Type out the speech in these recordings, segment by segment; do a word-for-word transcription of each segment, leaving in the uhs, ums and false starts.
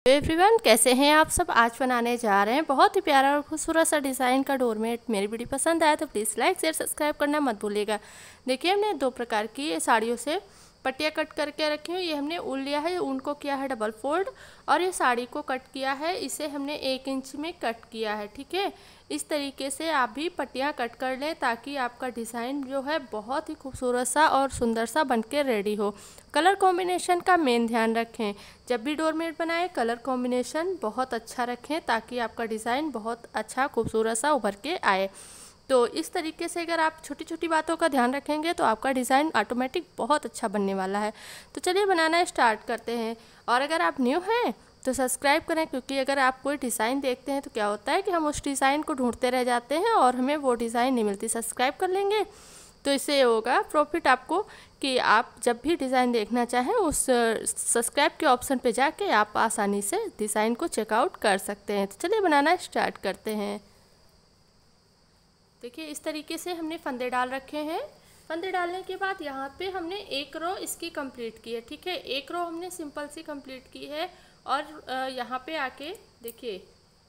Everyone, कैसे हैं आप सब। आज बनाने जा रहे हैं बहुत ही प्यारा और खूबसूरत सा डिज़ाइन का डोरमेट। मेरी वीडियो पसंद आया तो प्लीज़ लाइक शेयर सब्सक्राइब करना मत भूलिएगा। देखिए, हमने दो प्रकार की साड़ियों से पट्टियाँ कट करके रखी हुई। ये हमने ऊन लिया है, ऊन को किया है डबल फोल्ड और ये साड़ी को कट किया है, इसे हमने एक इंच में कट किया है। ठीक है, इस तरीके से आप भी पट्टियाँ कट कर लें ताकि आपका डिज़ाइन जो है बहुत ही खूबसूरत सा और सुंदर सा बन के रेडी हो। कलर कॉम्बिनेशन का मेन ध्यान रखें, जब भी डोरमेट बनाएं कलर कॉम्बिनेशन बहुत अच्छा रखें ताकि आपका डिज़ाइन बहुत अच्छा खूबसूरत सा उभर के आए। तो इस तरीके से अगर आप छोटी छोटी बातों का ध्यान रखेंगे तो आपका डिज़ाइन ऑटोमेटिक बहुत अच्छा बनने वाला है। तो चलिए बनाना स्टार्ट करते हैं। और अगर आप न्यू हैं तो सब्सक्राइब करें, क्योंकि अगर आप कोई डिज़ाइन देखते हैं तो क्या होता है कि हम उस डिज़ाइन को ढूंढते रह जाते हैं और हमें वो डिज़ाइन नहीं मिलती। सब्सक्राइब कर लेंगे तो इससे ये होगा प्रॉफिट आपको कि आप जब भी डिज़ाइन देखना चाहें उस सब्सक्राइब के ऑप्शन पे जाके आप आसानी से डिज़ाइन को चेकआउट कर सकते हैं। तो चलिए बनाना स्टार्ट करते हैं। देखिए, इस तरीके से हमने फंदे डाल रखे हैं। फंदे डालने के बाद यहाँ पे हमने एक रो इसकी कंप्लीट की है। ठीक है, एक रो हमने सिंपल सी कंप्लीट की है और यहाँ पे आके देखिए,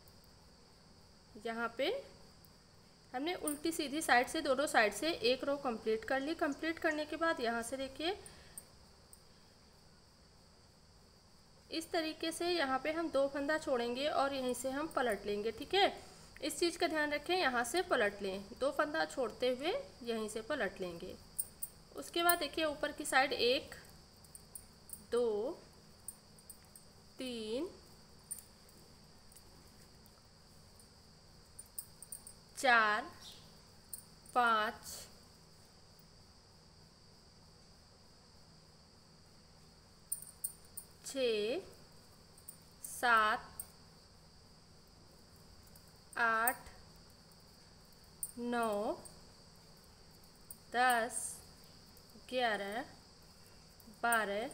यहाँ पे हमने उल्टी सीधी साइड से दोनों साइड से एक रो कंप्लीट कर ली। कंप्लीट करने के बाद यहाँ से देखिए, इस तरीके से यहाँ पे हम दो फंदा छोड़ेंगे और यहीं से हम पलट लेंगे। ठीक है, इस चीज़ का ध्यान रखें, यहाँ से पलट लें, दो फंदा छोड़ते हुए यहीं से पलट लेंगे। उसके बाद देखिए, ऊपर की साइड एक दो तीन चार पाँच छः सात आठ नौ दस ग्यारह बारह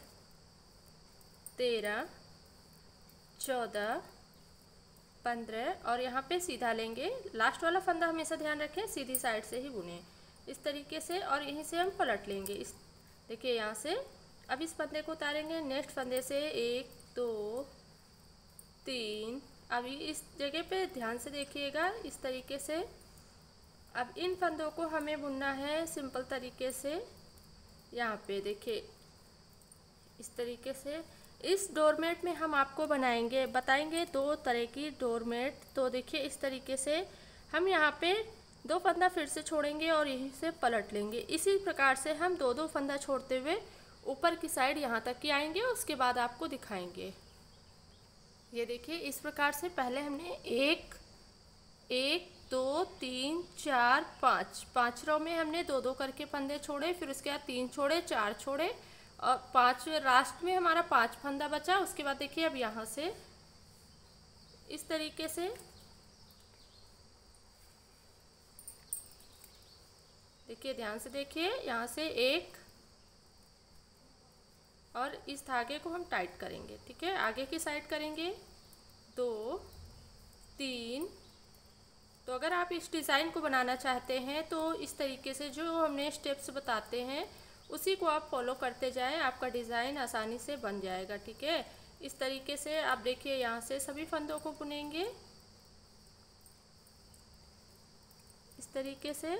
तेरह चौदह पंद्रह और यहाँ पे सीधा लेंगे। लास्ट वाला फंदा हमेशा ध्यान रखें सीधी साइड से ही बुने इस तरीके से, और यहीं से हम पलट लेंगे। इस देखिए, यहाँ से अब इस फंदे को उतारेंगे, नेक्स्ट फंदे से एक दो तीन। अभी इस जगह पे ध्यान से देखिएगा, इस तरीके से अब इन फंदों को हमें बुनना है सिंपल तरीके से। यहाँ पे देखिए, इस तरीके से इस डोरमेट में हम आपको बनाएंगे बताएंगे दो तरह की डोरमेट। तो देखिए, इस तरीके से हम यहाँ पे दो फंदा फिर से छोड़ेंगे और यहीं से पलट लेंगे। इसी प्रकार से हम दो दो फंदा छोड़ते हुए ऊपर की साइड यहाँ तक की आएंगे, उसके बाद आपको दिखाएंगे। ये देखिए, इस प्रकार से पहले हमने एक एक दो तीन चार पाँच पाँच रो में हमने दो दो करके फंदे छोड़े, फिर उसके बाद तीन छोड़े, चार छोड़े और पाँच लास्ट में हमारा पाँच फंदा बचा। उसके बाद देखिए, अब यहाँ से इस तरीके से देखिए, ध्यान से देखिए, यहाँ से एक और इस धागे को हम टाइट करेंगे। ठीक है, आगे की साइड करेंगे, दो तीन। तो अगर आप इस डिज़ाइन को बनाना चाहते हैं तो इस तरीके से जो हमने स्टेप्स बताते हैं उसी को आप फॉलो करते जाएं, आपका डिज़ाइन आसानी से बन जाएगा। ठीक है, इस तरीके से आप देखिए, यहाँ से सभी फंदों को बुनेंगे इस तरीके से।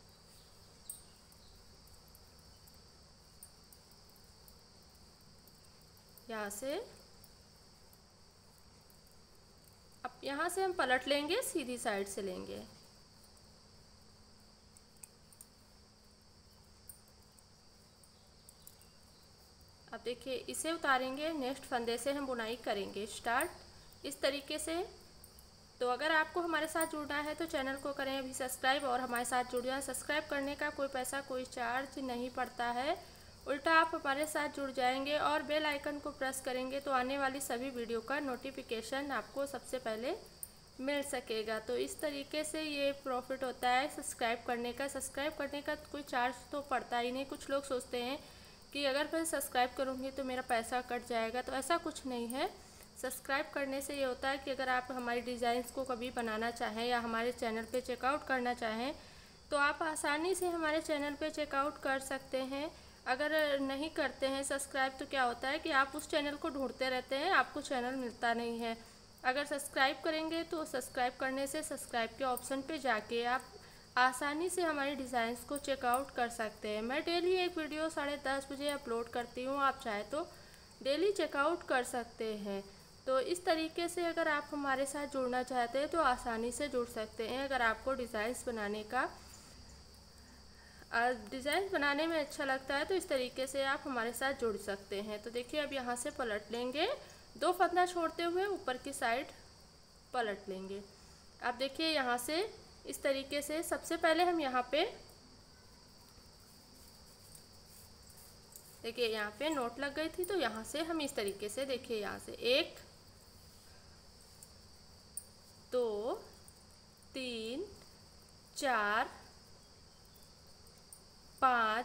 यहाँ से अब यहाँ से हम पलट लेंगे, सीधी साइड से लेंगे। अब देखिए, इसे उतारेंगे, नेक्स्ट फंदे से हम बुनाई करेंगे स्टार्ट इस तरीके से। तो अगर आपको हमारे साथ जुड़ना है तो चैनल को करें अभी सब्सक्राइब और हमारे साथ जुड़ जाएं। सब्सक्राइब करने का कोई पैसा कोई चार्ज नहीं पड़ता है, उल्टा आप हमारे साथ जुड़ जाएंगे और बेल आइकन को प्रेस करेंगे तो आने वाली सभी वीडियो का नोटिफिकेशन आपको सबसे पहले मिल सकेगा। तो इस तरीके से ये प्रॉफिट होता है सब्सक्राइब करने का। सब्सक्राइब करने का कोई चार्ज तो पड़ता ही नहीं। कुछ लोग सोचते हैं कि अगर मैं सब्सक्राइब करूँगी तो मेरा पैसा कट जाएगा, तो ऐसा कुछ नहीं है। सब्सक्राइब करने से ये होता है कि अगर आप हमारी डिज़ाइंस को कभी बनाना चाहें या हमारे चैनल पे चेकआउट करना चाहें तो आप आसानी से हमारे चैनल पे चेकआउट कर सकते हैं। अगर नहीं करते हैं सब्सक्राइब तो क्या होता है कि आप उस चैनल को ढूंढते रहते हैं, आपको चैनल मिलता नहीं है। अगर सब्सक्राइब करेंगे तो सब्सक्राइब करने से सब्सक्राइब के ऑप्शन पे जाके आप आसानी से हमारी डिज़ाइंस को चेकआउट कर सकते हैं। मैं डेली एक वीडियो साढ़े दस बजे अपलोड करती हूँ, आप चाहे तो डेली चेकआउट कर सकते हैं। तो इस तरीके से अगर आप हमारे साथ जुड़ना चाहते हैं तो आसानी से जुड़ सकते हैं। अगर आपको डिज़ाइंस बनाने का डिज़ाइन बनाने में अच्छा लगता है तो इस तरीके से आप हमारे साथ जुड़ सकते हैं। तो देखिए अब यहाँ से पलट लेंगे, दो फंदा छोड़ते हुए ऊपर की साइड पलट लेंगे। अब देखिए यहाँ से इस तरीके से सबसे पहले हम यहाँ पे देखिए यहाँ पे नोट लग गई थी, तो यहाँ से हम इस तरीके से देखिए यहाँ से एक दो तीन चार पाँच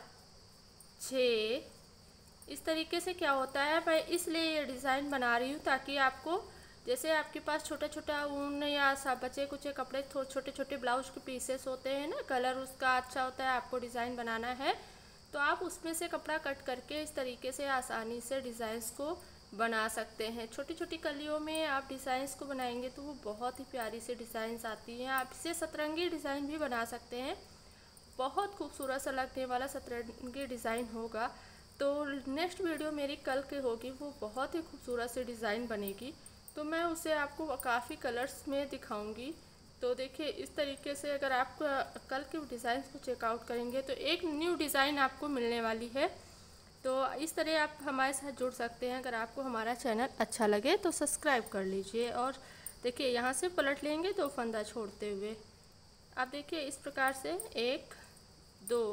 छः, इस तरीके से क्या होता है, मैं इसलिए ये डिज़ाइन बना रही हूँ ताकि आपको, जैसे आपके पास छोटा छोटा ऊन या सब बचे कुचे कपड़े छोटे छोटे ब्लाउज के पीसेस होते हैं ना, कलर उसका अच्छा होता है, आपको डिज़ाइन बनाना है तो आप उसमें से कपड़ा कट करके इस तरीके से आसानी से डिज़ाइंस को बना सकते हैं। छोटी छोटी कलियों में आप डिज़ाइंस को बनाएंगे तो वो बहुत ही प्यारी सी डिज़ाइंस आती हैं। आप इसे सतरंगी डिज़ाइन भी बना सकते हैं, बहुत खूबसूरत सा लगने वाला सतरंगी डिज़ाइन होगा। तो नेक्स्ट वीडियो मेरी कल की होगी, वो बहुत ही खूबसूरत सी डिज़ाइन बनेगी, तो मैं उसे आपको काफ़ी कलर्स में दिखाऊंगी। तो देखिए इस तरीके से अगर आप कल के डिज़ाइन को चेकआउट करेंगे तो एक न्यू डिज़ाइन आपको मिलने वाली है। तो इस तरह आप हमारे साथ जुड़ सकते हैं। अगर आपको हमारा चैनल अच्छा लगे तो सब्सक्राइब कर लीजिए। और देखिए यहाँ से पलट लेंगे दो फंदा छोड़ते हुए। आप देखिए इस प्रकार से एक दो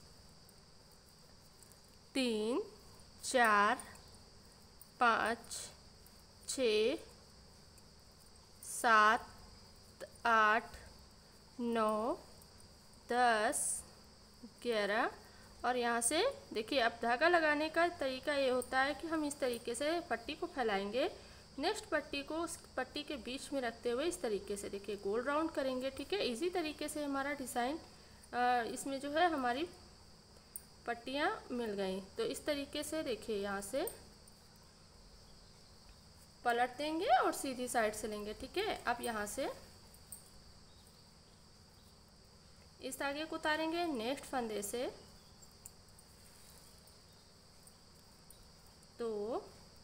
तीन चार पाँच छः सात आठ नौ दस ग्यारह, और यहाँ से देखिए अब धागा लगाने का तरीका ये होता है कि हम इस तरीके से पट्टी को फैलाएंगे, नेक्स्ट पट्टी को उस पट्टी के बीच में रखते हुए इस तरीके से देखिए गोल राउंड करेंगे। ठीक है, इजी तरीके से हमारा डिज़ाइन इसमें जो है हमारी पट्टियाँ मिल गई। तो इस तरीके से देखिए यहाँ से पलट देंगे और सीधी साइड से लेंगे। ठीक है, अब यहाँ से इस धागे को उतारेंगे नेक्स्ट फंदे से, दो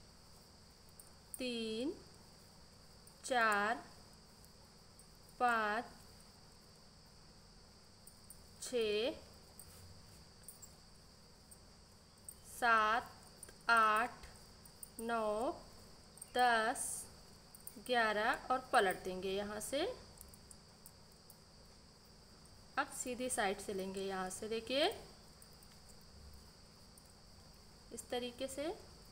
तीन चार पाँच छः सात आठ नौ दस ग्यारह और पलट देंगे यहाँ से। अब सीधी साइड से लेंगे यहाँ से देखिए इस तरीके से।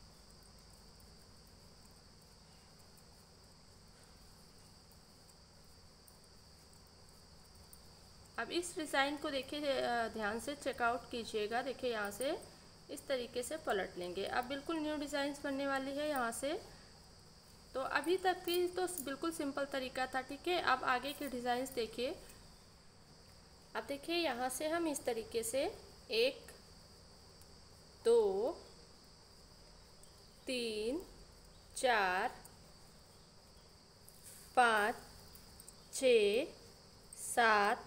अब इस डिज़ाइन को देखिए ध्यान से चेकआउट कीजिएगा। देखिए यहाँ से इस तरीके से पलट लेंगे। अब बिल्कुल न्यू डिज़ाइंस बनने वाली है यहाँ से। तो अभी तक की तो बिल्कुल सिंपल तरीका था। ठीक है, अब आगे के डिज़ाइंस देखिए। अब देखिए यहाँ से हम इस तरीके से एक दो तीन चार पाँच छः सात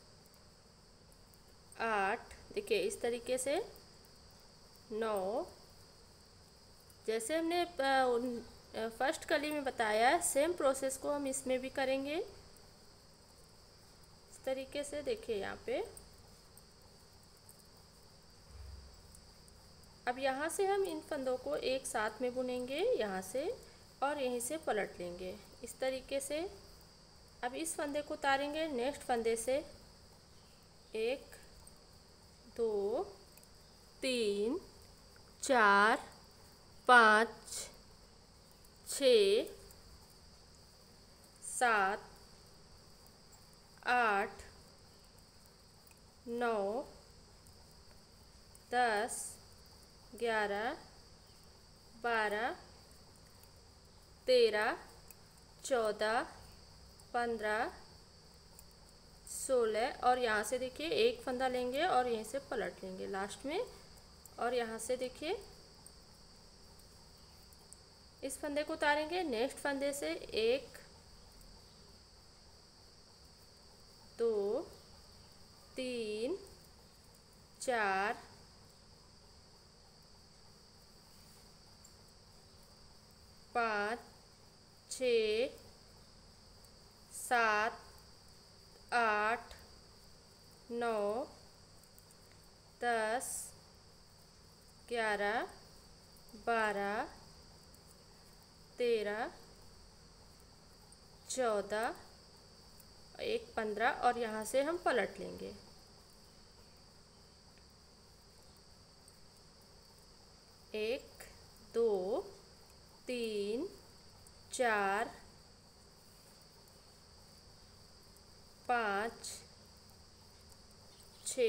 आठ, देखिए इस तरीके से नौ, जैसे हमने फर्स्ट कली में बताया सेम प्रोसेस को हम इसमें भी करेंगे इस तरीके से। देखिए यहाँ पे अब यहाँ से हम इन फंदों को एक साथ में बुनेंगे यहाँ से और यहीं से पलट लेंगे इस तरीके से। अब इस फंदे को उतारेंगे नेक्स्ट फंदे से, एक दो तीन चार पाँच छः सात आठ नौ दस ग्यारह बारह तेरह चौदह पंद्रह सोलह, और यहाँ से देखिए एक फंदा लेंगे और यहीं से पलट लेंगे लास्ट में और यहाँ से देखिए इस फंदे को उतारेंगे। नेक्स्ट फंदे से एक, दो, तीन, चार, पाँच, छ, सात, आठ, नौ, दस, ग्यारह, बारह, तेरह, चौदह, एक पंद्रह और यहाँ से हम पलट लेंगे। एक, दो, तीन, चार, पाँच, छ,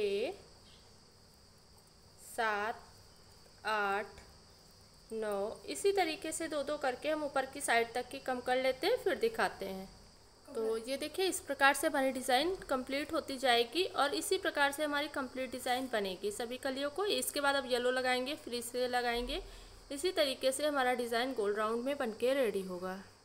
सात, आठ, नौ। इसी तरीके से दो दो करके हम ऊपर की साइड तक की कम कर लेते हैं, फिर दिखाते हैं। तो ये देखिए इस प्रकार से हमारी डिज़ाइन कंप्लीट होती जाएगी और इसी प्रकार से हमारी कंप्लीट डिज़ाइन बनेगी सभी कलियों को। इसके बाद अब येलो लगाएंगे, फिर इसे लगाएंगे। इसी तरीके से हमारा डिज़ाइन गोल राउंड में बनके रेडी होगा।